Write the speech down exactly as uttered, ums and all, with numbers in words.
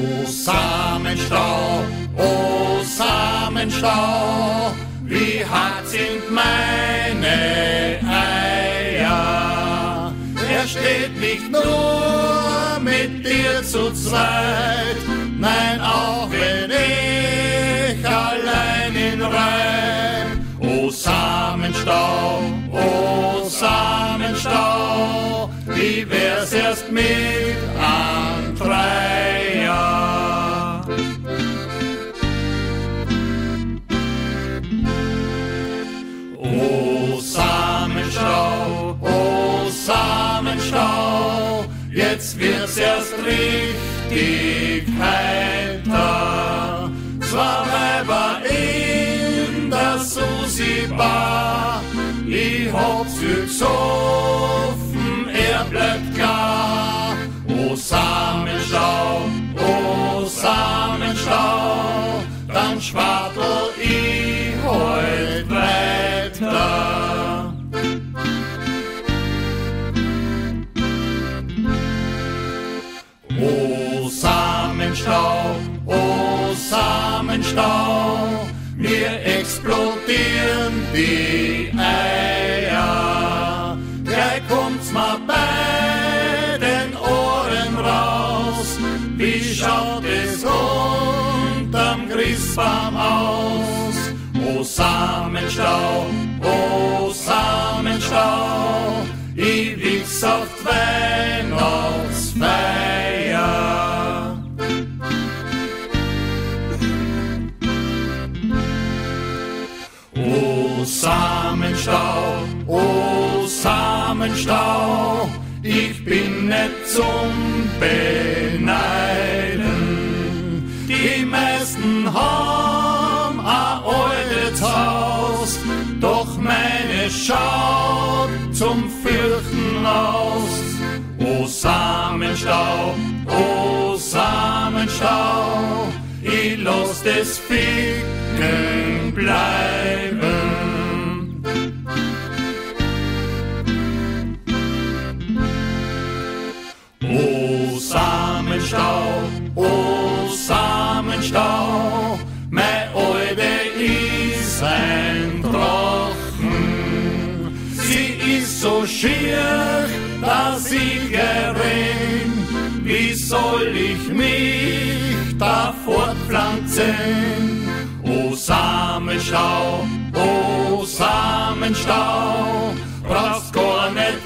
O Samenstau, o Samenstau, wie hart sind meine Eier. Er steht nicht nur mit dir zu zweit, nein, auch wenn ich allein ihn reib. O Samenstau, o Samenstau, wie wär's erst mit an Dreier? O Samenstau, o Samenstau, jetzt wird's erst richtig heiter. Zwar Weiber in der Susi-Bar, ich hab's gesoffen, er bleibt klar. O Samenstau, o Samenstau, dann schwadel ich heut weiter. O Samenstau, o Samenstau, mir explodieren die Eier. Gleich kommt's mal bei den Ohren raus, wie schaut es unterm Christbaum aus? O Samenstau, o Samenstau, ich wichs auf die Weihnachtsfeier. O Samenstau, o Samenstau, ich bin nicht zum Beneiden. Die meisten haben ein altes Haus, doch meine schaut zum Fürchten aus. O Samenstau, o Samenstau, ich lass das Ficken bleiben. O Samenstau, o Samenstau, mein Alte ist ein Drachen. Sie ist so schier, dass ich gering. Wie soll ich mich da fortpflanzen? O Samenstau, o Samenstau, brauchst gar nicht